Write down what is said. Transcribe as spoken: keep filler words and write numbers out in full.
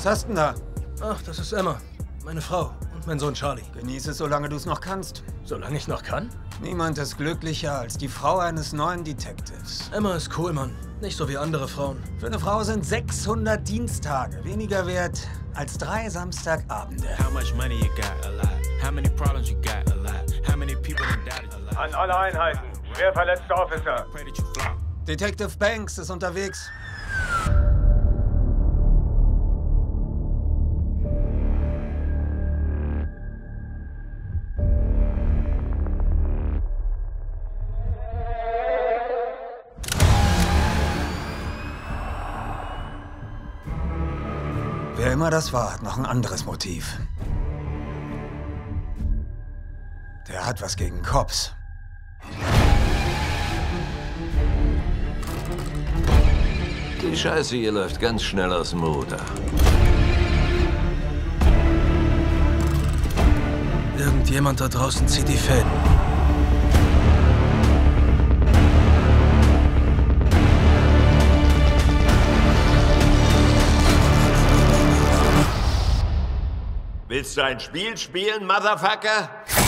Was hast du denn da? Ach, das ist Emma. Meine Frau und mein Sohn Charlie. Genieß es, solange du es noch kannst. Solange ich noch kann? Niemand ist glücklicher als die Frau eines neuen Detectives. Emma ist cool, Mann. Nicht so wie andere Frauen. Für eine Frau sind sechshundert Dienstage weniger wert als drei Samstagabende. How much money you got? A lot. How many problems you got? A lot. How many people that died? A lot. An alle Einheiten. Schwer verletzter Officer. Pray that you flop. Detective Banks ist unterwegs. Wer immer das war, hat noch ein anderes Motiv. Der hat was gegen Cops. Die Scheiße hier läuft ganz schnell aus dem Ruder. Irgendjemand da draußen zieht die Fäden. Willst du ein Spiel spielen, Motherfucker?